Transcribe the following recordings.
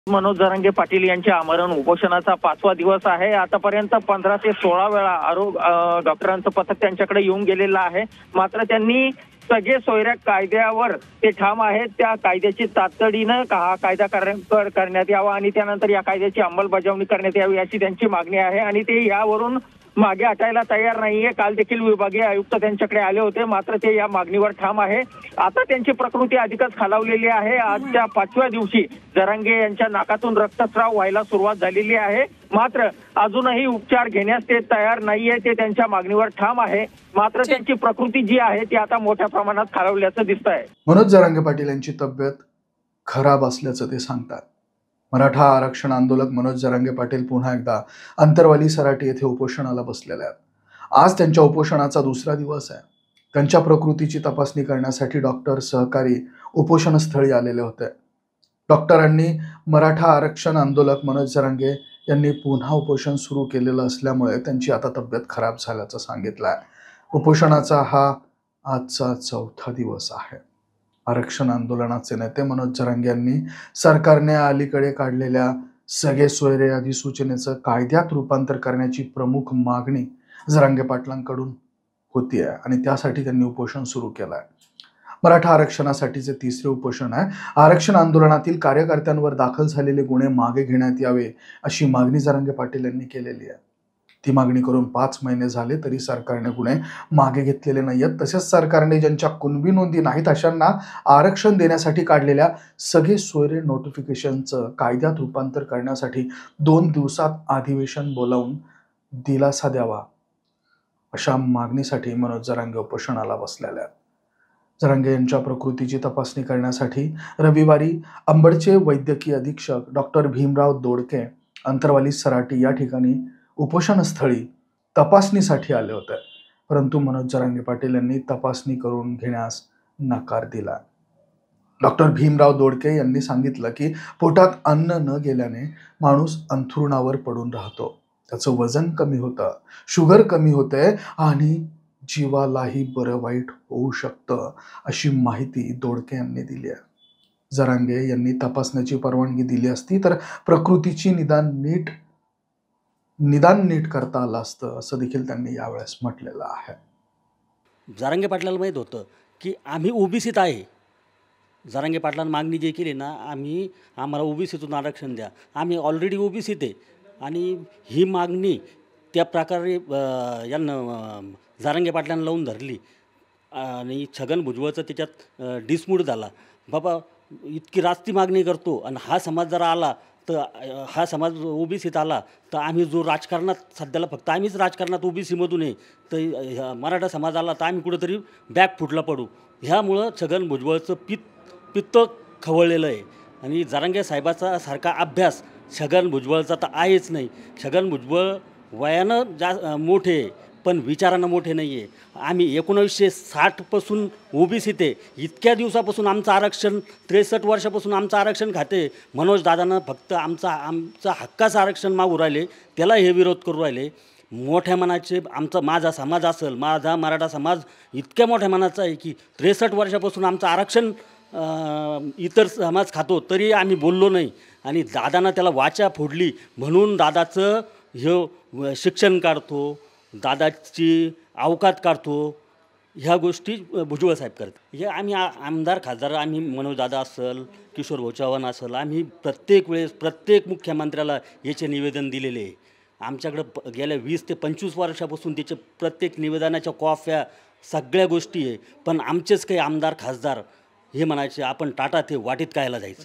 मनोज जरांगे पाटील यांच्या आमरण उपोषणाचा 5वा दिवस आहे। आतापर्यंत 15 ते 16 वेळा डॉक्टरांचं पथक त्यांच्याकडे येऊन गेलेलं आहे। मात्र त्यांनी सगळे सोयऱ्या कायद्यावर ते ठाम आहेत। त्या कायद्याची तातडीनं हा कायदा करण्यात यावा आणि त्यानंतर या कायद्याची अंमलबजावणी करण्यात यावी अशी त्यांची मागणी आहे आणि ते यावरून मागे हटायला तयार नाहीये। काल देखील विभागीय आयुक्त त्यांच्याकडे आले होते, मात्र ते या मागणीवर ठाम आहे। आता त्यांची प्रकृती अधिकच खालावलेली आहे। आजच्या 5व्या दिवशी जरांगे यांच्या नाकातून रक्तस्राव व्हायला सुरुवात झालेली आहे, मात्र अजूनही उपचार घेण्यास ते तयार नाहीये। ते त्यांच्या मागणीवर ठाम आहे, मात्र त्यांची प्रकृती जी आहे ती आता मोठ्या प्रमाणात खालावल्याचं दिसत आहे। मनोज जरांगे पाटील यांची तब्येत खराब असल्याचं ते सांगतात। मराठा आरक्षण आंदोलक मनोज जरांगे पाटील पुन्हा एकदा अंतरवाली सराटी येथे उपोषणाला बसलेले आहेत। आज त्यांच्या उपोषणाचा दुसरा दिवस आहे। त्यांच्या प्रकृतीची तपासणी करण्यासाठी डॉक्टर सहकारी उपोषणस्थळी आलेले होते। डॉक्टरांनी मराठा आरक्षण आंदोलक मनोज जरांगे यांनी पुन्हा उपोषण सुरू केलेलं असल्यामुळे त्यांची आता तब्येत खराब झाल्याचं सांगितलं आहे। उपोषणाचा हा आजचा 4था दिवस आहे। आरक्षण आंदोलनाचे नेते मनोज जरांगे यांनी सरकारने अलीकडे काढलेल्या सगळे सोयरे अधिसूचनेचं कायद्यात रूपांतर करण्याची प्रमुख मागणी जरांगे पाटलांकडून होती आहे आणि त्यासाठी त्यांनी उपोषण सुरू केलं आहे। मराठा आरक्षणासाठीचे तिसरे उपोषण आहे। आरक्षण आंदोलनातील कार्यकर्त्यांवर दाखल झालेले गुन्हे मागे घेण्यात यावे अशी मागणी जरांगे पाटील यांनी केलेली आहे। ती मागणी करून 5 महिने झाले तरी सरकारने गुन्हे मागे घेतलेले नाहीत। तसेच सरकारने ज्यांच्या कुणबी नोंदी नाहीत अशांना आरक्षण देण्यासाठी काढलेल्या सगळे सोयरे नोटिफिकेशनचं कायद्यात रूपांतर करण्यासाठी 2 दिवसात अधिवेशन बोलावून दिलासा द्यावा अशा मागणीसाठी मनोज जरांगे उपोषणाला बसलेले आहेत। जरांगे यांच्या प्रकृतीची तपासणी करण्यासाठी रविवारी अंबडचे वैद्यकीय अधीक्षक डॉक्टर भीमराव दोडके अंतरवाली सराटी या ठिकाणी उपोषणस्थळी तपासणीसाठी आले होते, परंतु मनोज जरांगे पाटील यांनी तपासणी करून घेण्यास नकार दिला। डॉक्टर भीमराव दोडके यांनी सांगितलं की पोटात अन्न न गेल्याने माणूस अंथरुणावर पडून राहतो, त्याचं वजन कमी होतं, शुगर कमी होते आणि जीवालाही बरं वाईट होऊ शकतं अशी माहिती दोडके यांनी दिली आहे। जरांगे यांनी तपासण्याची परवानगी दिली असती तर प्रकृतीची निदान नीट करता आलं असतं असं देखील त्यांनी यावेळेस म्हटलेलं आहे। जरांगे पाटलाला माहीत होतं की आम्ही ओबीसीत आहे। जरांगे पाटलांनी मागणी जी केली ना, आम्हाला ओबीसीतून आरक्षण द्या, आम्ही ऑलरेडी ओबीसीत आहे आणि ही मागणी त्या प्रकारे यांना जरांगे पाटलांना लावून धरली आणि छगन भुजबळचं त्याच्यात डिसमूड झाला। बाबा इतकी रास्ती मागणी करतो आणि हा समाज जरा आला तर हा समाज ओबीसीत आला तर आम्ही जो राजकारणात सध्याला फक्त आम्हीच राजकारणात ओबीसीमधून आहे, तर मराठा समाज आला तर आम्ही कुठंतरी बॅक फुटला पडू। ह्यामुळं छगन भुजबळचं पित्त खवळलेलं आहे आणि जरांगे साहेबाचा सारखा अभ्यास छगन भुजबळचा तर आहेच नाही। छगन भुजबळ वयानं मोठे पण विचारानं मोठे नाही आहे। आम्ही 1960पासून ओबीसीत आहे, इतक्या दिवसापासून आमचं आरक्षण 63 वर्षापासून आमचं आरक्षण खाते। मनोज दादानं फक्त आमचा हक्काचं आरक्षण मागू राहिले, त्याला हे विरोध करू राहिले। मोठ्या मनाचे माझा समाज असेल, माझा मराठा समाज इतक्या मोठ्या मनाचा आहे की 63 वर्षापासून आमचं आरक्षण इतर समाज खातो तरी आम्ही बोललो नाही आणि दादानं त्याला वाचा फोडली म्हणून दादाचं हे शिक्षण काढतो, दादाची अवकात काढतो, ह्या गोष्टी भुजबळ साहेब करतात। हे आम्ही आमदार खासदार आम्ही मनोज दादा असेल, किशोर भाऊ चव्हाण असेल, आम्ही प्रत्येक वेळेस प्रत्येक मुख्यमंत्र्याला याचे निवेदन दिलेले आहे। आमच्याकडं गेल्या 20 ते 25 वर्षापासून त्याचे प्रत्येक निवेदनाच्या कॉफ्या सगळ्या गोष्टी आहे, पण आमचेच काही आमदार खासदार हे म्हणायचे आपण टाटा ते वाटीत कायला जायचं।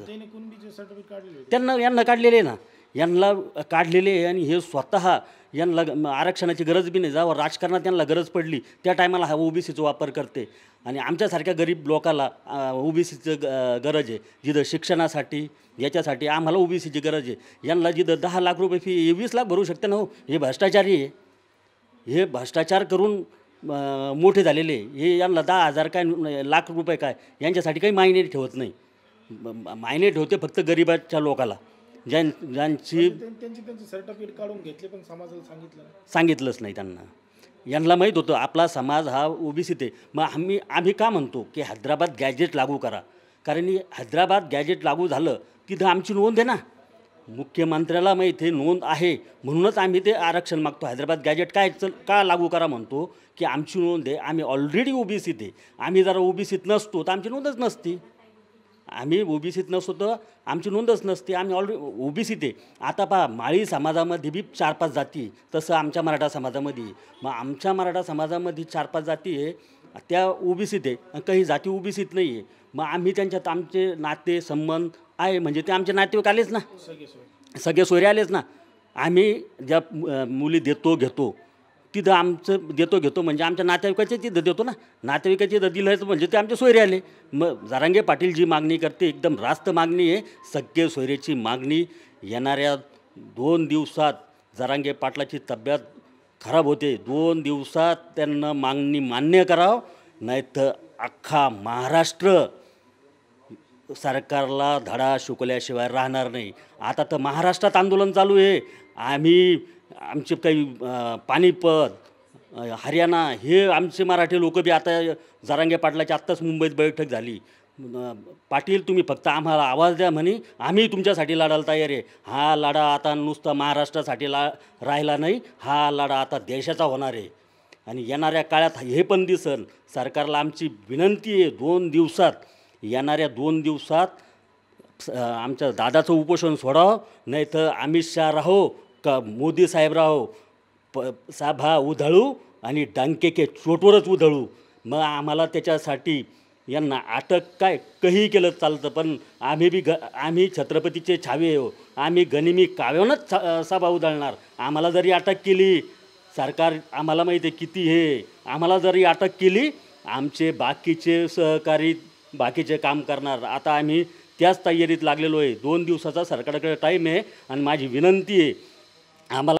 यांना काढलेले ना, यांना काढलेले आहे आणि हे स्वतः यांना आरक्षणाची गरज बी नाही। जेव्हा राजकारणात यांना गरज पडली त्या टायमाला हा ओबीसीचा वापर करते आणि आमच्यासारख्या गरीब लोकाला ओबीसीचं गरज आहे। जिथं शिक्षणासाठी याच्यासाठी आम्हाला ओबीसीची गरज आहे। यांना जिथं 10 लाख रुपये फी 20 लाख भरू शकते ना हो, हे भ्रष्टाचारी आहे। हे भ्रष्टाचार करून मोठे झालेले, हे यांना 10,000 काय लाख रुपये काय यांच्यासाठी काही मायने ठेवत नाही। मायने ठेवते फक्त गरिबाच्या लोकाला, ज्यांची सर्टिफिकेट काढून घेतले पण समाजाला सांगितलंच नाही त्यांना। यांना माहीत होतं आपला समाज हा ओबीसीत आहे। मग आम्ही का म्हणतो की हैदराबाद गॅजेट लागू करा, कारण हैदराबाद गॅजेट लागू झालं तिथं आमची नोंद आहे ना, मुख्यमंत्र्याला माहिती आहे, नोंद आहे, म्हणूनच आम्ही ते आरक्षण मागतो. हैदराबाद गॅजेट का लागू करा म्हणतो की आमची नोंद आहे, आम्ही ऑलरेडी ओबीसीत आहे. आम्ही जरा ओबीसीत नसतो तर आमची नोंदच नसती. आम्ही ओबीसीत नसतो तर आमची नोंदच नसते. आम्ही ऑलरेडी ओबीसीत आहे. आता पहा, माळी समाजामध्ये बी 4-5 जाती आहे, तसं आमच्या मराठा समाजामध्ये आहे. मग आमच्या मराठा समाजामध्ये 4-5 जाती आहे, त्या ओबीसीत आहे आणि काही जाती ओबीसीत नाही आहे. मग आम्ही त्यांच्यात आमचे नाते संबंध आहे, म्हणजे ते आमचे नातेवाईक आलेच ना, सगळे सोयरे आलेच ना. आम्ही ज्या मुली घेतो तिथं आमचं घेतो म्हणजे आमच्या नातेवाईकाचे तिथं देतो ना. नातेवाईकाचे तिथं दिलं म्हणजे ते आमचे सोयरे आले. मग जरांगे पाटील जी मागणी करते एकदम रास्त मागणी आहे. सगळे सोयरेची मागणी येणाऱ्या 2 दिवसात जरांगे पाटलाची तब्येत खराब होते. 2 दिवसात त्यांना मागणी मान्य करावं, नाहीतर अख्खा महाराष्ट्र सरकारला धडा शिकवल्याशिवाय राहणार नाही. आता तर महाराष्ट्रात आंदोलन चालू आहे. आमचे काही पानिपत, हरियाणा हे आमचे मराठी लोक बी आता जरांगे पाटलाची आत्ताच मुंबईत बैठक झाली. पाटील तुम्ही फक्त आम्हाला आवाज द्या म्हणे, आम्ही तुमच्यासाठी लढायला तयार आहे. हा लढा आता नुसता महाराष्ट्रासाठी राहिला नाही, हा लढा आता देशाचा होणार आहे. आणि येणाऱ्या काळात हे पण दिसन. सरकारला आमची विनंती आहे, 2 दिवसात, येणाऱ्या 2 दिवसात आमच्या दादाचं उपोषण सोडावं, नाही तर अमित शाह राहो का मोदी साहेब राहो, साभा उधळू आणि डांकेके चोटवरच उधळू. मग आम्हाला त्याच्यासाठी यांना अटक काही केलं चालतं, पण आम्ही छत्रपतीचे छावे हो. आम्ही गनिमी काव्यानंच सभा उधळणार. आम्हाला जरी अटक केली, सरकार आम्हाला माहिती आहे किती हे, आम्हाला जरी अटक केली, आमचे बाकीचे सहकारी बाकीचे काम करणार. आता आम्ही त्याच तयारीत लागलेलो आहे. 2 दिवसाचा सरकारकडे टाईम आहे आणि माझी विनंती आहे, आम्हाला